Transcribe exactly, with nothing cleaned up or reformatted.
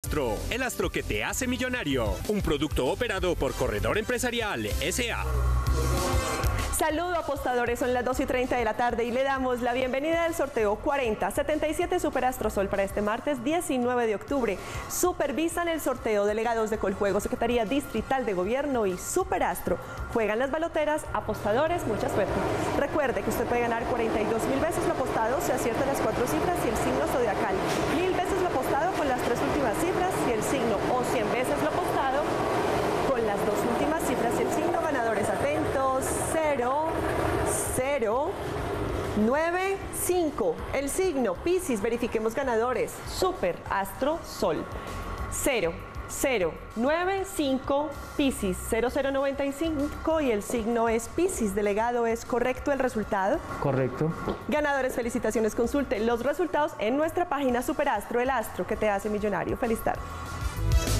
Superastro, el astro que te hace millonario. Un producto operado por Corredor Empresarial S A Saludo apostadores, son las dos y treinta de la tarde y le damos la bienvenida al sorteo cuarenta setenta y siete Superastro Sol para este martes diecinueve de octubre. Supervisan el sorteo delegados de Coljuegos, Secretaría Distrital de Gobierno y Superastro. Juegan las baloteras, apostadores, mucha suerte. Recuerde que usted puede ganar cuarenta y dos mil veces lo apostado si acierta las cuatro cifras y el signo zodiacal, mil veces lo apostado con las tres últimas cifras y el signo, o cien veces lo apostado con las dos últimas cifras y el signo. Ganadores atentos, cero, cero, nueve, cinco. El signo Piscis, verifiquemos ganadores. Superastro Sol. cero, cero, nueve, cinco, Piscis, cero cero noventa y cinco y el signo es Piscis. Delegado, ¿es correcto el resultado? Correcto. Ganadores, felicitaciones. Consulte los resultados en nuestra página Superastro, el astro que te hace millonario. Feliz tarde.